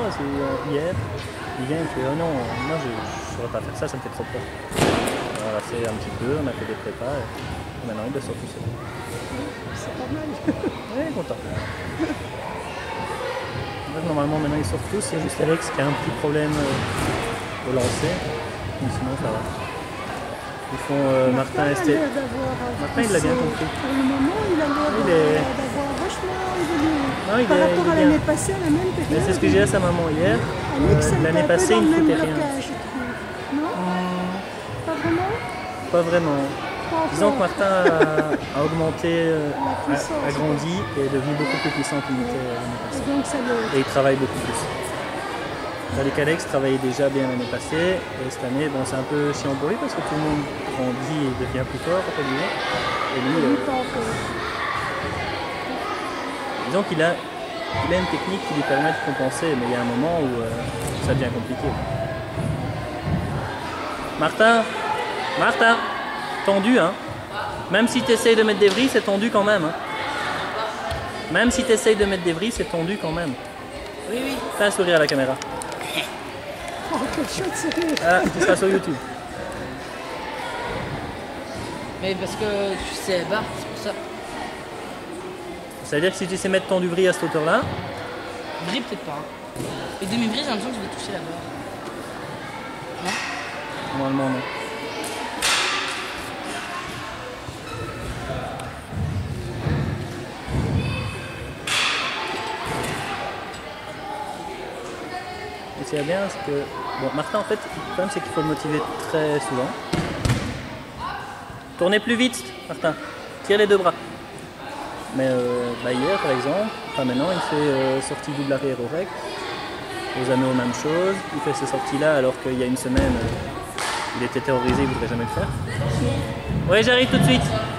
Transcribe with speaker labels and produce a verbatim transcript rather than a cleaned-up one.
Speaker 1: parce que euh, hier, il vient et il fait oh non, moi je ne saurais pas faire ça, ça me fait trop peur. Alors, on a fait un petit peu, on a fait des prépas et maintenant il doit sortir tout seul.
Speaker 2: C'est pas mal.
Speaker 1: Ouais, content. Normalement maintenant ils sortent tous, il y a juste Alex qui a un petit problème euh, au lancer, mais sinon ça va. Ils font euh, Martin, Martin Esté. Martin il l'a bien compris.
Speaker 2: Pour le moment il a l'air est... d'avoir vachement évolué. Non, il Par est, rapport il à l'année passée, à la même période.
Speaker 1: C'est ce que j'ai dit à sa maman hier. Euh, l'année passée il ne foutait rien.
Speaker 2: Non hum... Pas vraiment
Speaker 1: Pas vraiment. Disons que Martin a, a augmenté, euh, a, a grandi et est devenu beaucoup plus puissant qu'il n'était l'année passée. Et, donc ça le... et il travaille beaucoup plus. Tandis qu'Alex travaillait déjà bien l'année passée et cette année, bon, c'est un peu chiant pour lui parce que tout le monde grandit et devient plus fort, entre guillemets. Et lui, euh, disons qu'il a, il a une technique qui lui permet de compenser, mais il y a un moment où euh, ça devient compliqué. Martin, Martin. Tendu, hein. Même si tu essayes de mettre des vrilles, c'est tendu quand même. Hein. Même si tu essayes de mettre des vrilles, c'est tendu quand même.
Speaker 3: Oui, oui.
Speaker 1: Fais un sourire à la caméra.
Speaker 2: Oh, quel chouette sourire.
Speaker 1: Ah, tu seras sur YouTube.
Speaker 3: Mais parce que tu sais bas, c'est pour ça.
Speaker 1: Ça veut dire que si tu sais mettre ton du vrille à cette hauteur-là.
Speaker 3: Vrille, peut-être pas. Hein. Et demi-vrille, j'ai l'impression que je vais toucher là-bas. Non?
Speaker 1: Normalement, non. Ce qu'il y a bien, c'est que bon, Martin, en fait, le problème, c'est qu'il faut le motiver très souvent. Tournez plus vite, Martin. Tire les deux bras. Mais euh, bah hier, par exemple, enfin maintenant, il fait euh, sortie double arrière au rec. Aux anneaux, même chose. Il fait ces sorties-là, alors qu'il y a une semaine, euh, il était terrorisé, il ne voudrait jamais le faire. Oui, j'arrive tout de suite.